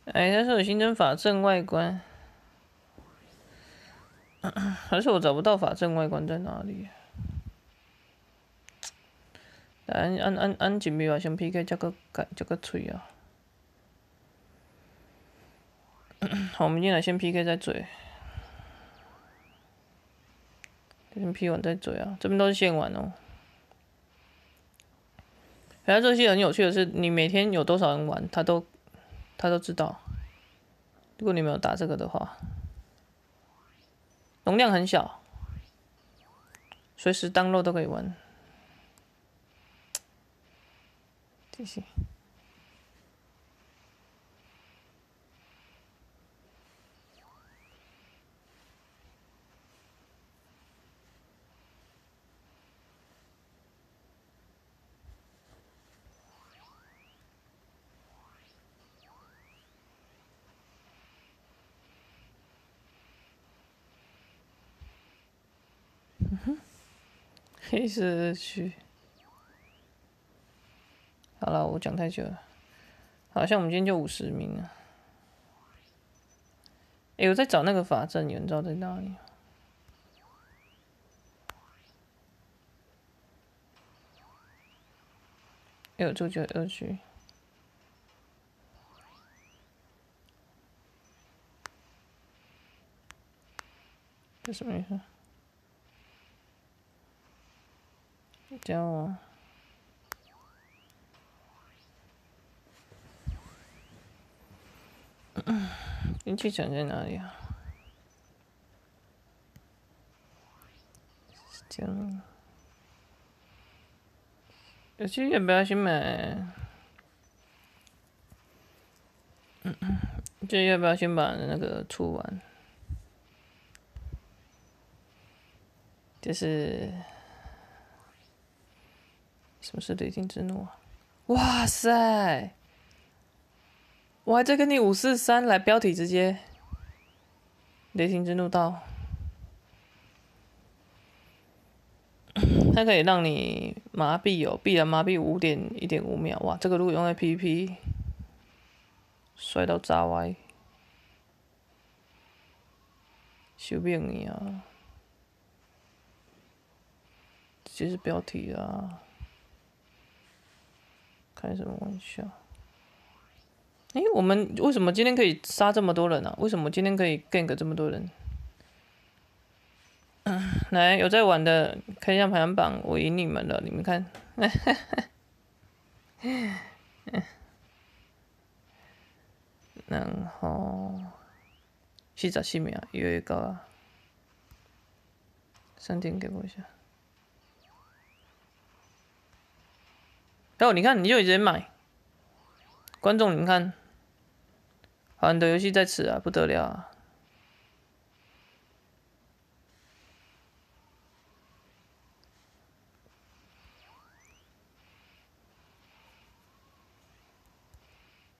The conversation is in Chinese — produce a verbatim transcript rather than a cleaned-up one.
哎，他说有新增法阵外观，还是我找不到法阵外观在哪里？按按按按一秒先 P K， 才个改，才个吹啊！好，我们进来先 P K 再嘴，先 P 完再嘴啊！这边都是线玩哦。反正这些很有趣的是，你每天有多少人玩，他都他都知道。如果你没有打这个的话，容量很小，随时当肉都可以玩。谢谢。黑社区。好了，我讲太久了。好像我们今天就五十名了。哎、欸，我在找那个法阵，有人知道在哪里？哎、欸，我住就二区。这什么意思？教我。运气场在哪里啊？这样。有些要不要先买？嗯嗯，这要不要先把那个出完？就是什么是雷霆之怒啊？哇塞！我还在跟你五四三来标题直接雷霆之怒到，它可以让你麻痹哦，必然麻痹五点一点五秒。哇，这个如果用在 P V P， 摔到炸歪，修命你啊！这就是标题啊！开什么玩笑？哎、欸，我们为什么今天可以杀这么多人啊？为什么今天可以 gank 这么多人？嗯，来，有在玩的看一下排行榜，我赢你们了，你们看。然后四十四秒，越来越高啊！三点给我一下。然后你看，你就直接买。观众，你看，好玩的游戏在此啊，不得了啊！